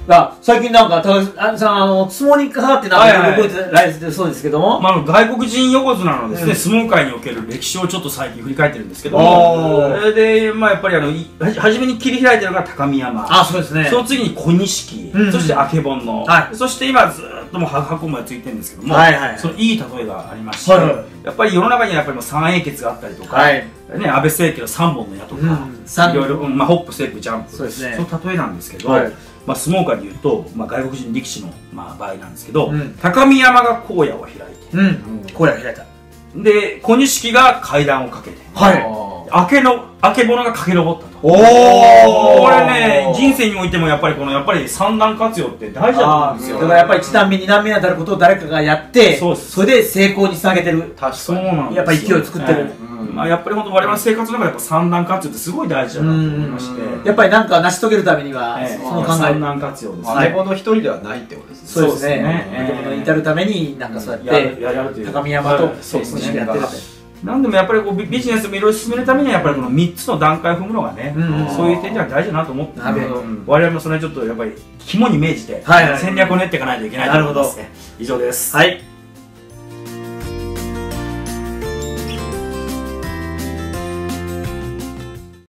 最近なんか、高木さん、相撲に関わってなんか動いてられてるそうですけども。 外国人横綱のですね、相撲界における歴史をちょっと最近振り返ってるんですけども、それで、やっぱり初めに切り開いてるのが高見山。 そうですね。 その次に小錦、そして曙の、そして今ずっともう箱までついてるんですけども、そのいい例えがありまして、やっぱり世の中にはやっぱり三英傑があったりとか、安倍政権の三本の矢とか、いろいろ、ホップ、ステップ、ジャンプ、その例えなんですけど、相撲界でいうと、外国人力士の場合なんですけど、高見山が荒野を開いて、 荒野を開いた。 で、小錦が階段をかけて、曙が駆け上ったと。これね、人生においてもやっぱり三段活用って大事だと思うんですよ。 だからやっぱり1段目、2段目に当たることを誰かがやって、それで成功につなげてる。 そうなんですよ。 やっぱり勢いを作ってる。 やっぱり本当我々の生活の中でやっぱ三段活用ってすごい大事だなと思いまして。 やっぱりなんか成し遂げるためには、その考え。 三段活用ですね。 曙一人ではないってことですね。 そうですね。曙に至るために、なんかそうやって、高見山と、やってる。 なんでもやっぱりビジネスもいろいろ進めるためにはやっぱりこの3つの段階を踏むのがね、そういう点では大事だなと思って我々もそれちょっとやっぱり肝に銘じて戦略を練っていかないといけないと思いますね。以上です。 はい。